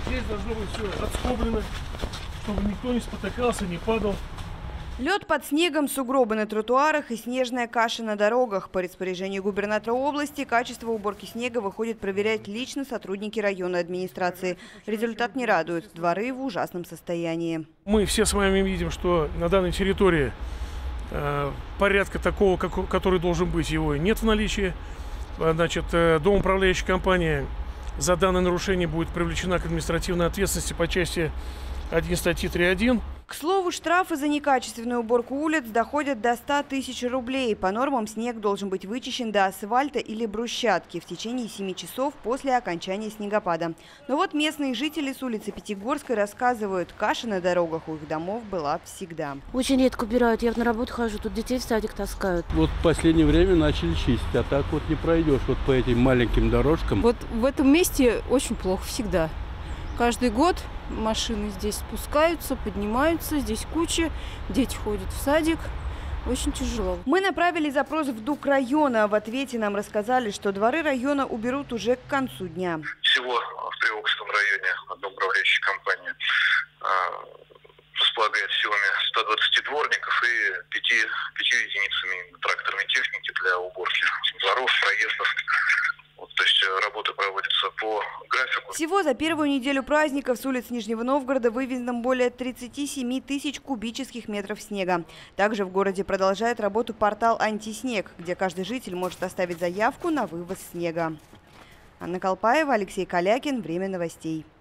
Здесь должно быть все отскоблено, чтобы никто не спотыкался, не падал. Лед под снегом, сугробы на тротуарах и снежная каша на дорогах. По распоряжению губернатора области качество уборки снега выходят проверять лично сотрудники районной администрации. Результат не радует. Дворы в ужасном состоянии. Мы все с вами видим, что на данной территории порядка такого, который должен быть, его нет в наличии. Значит, домоуправляющая компания за данное нарушение будет привлечена к административной ответственности по части 1 статьи 3.1. К слову, штрафы за некачественную уборку улиц доходят до 100 тысяч рублей. По нормам снег должен быть вычищен до асфальта или брусчатки в течение 7 часов после окончания снегопада. Но вот местные жители с улицы Пятигорской рассказывают, каша на дорогах у их домов была всегда. Очень редко убирают. Я на работу хожу, тут детей в садик таскают. Вот в последнее время начали чистить, а так вот не пройдешь вот по этим маленьким дорожкам. Вот в этом месте очень плохо всегда. Каждый год машины здесь спускаются, поднимаются, здесь куча, дети ходят в садик. Очень тяжело. Мы направили запрос в ДУК района. В ответе нам рассказали, что дворы района уберут уже к концу дня. Всего в Приокском районе одна управляющая компания располагает силами 120 дворников и 5 единицами тракторной техники для уборки дворов, проездов. То есть работы проводятся по графику. Всего за первую неделю праздников с улиц Нижнего Новгорода вывезено более 37 тысяч кубических метров снега. Также в городе продолжает работу портал «Антиснег», где каждый житель может оставить заявку на вывоз снега. Анна Колпаева, Алексей Калякин. Время новостей.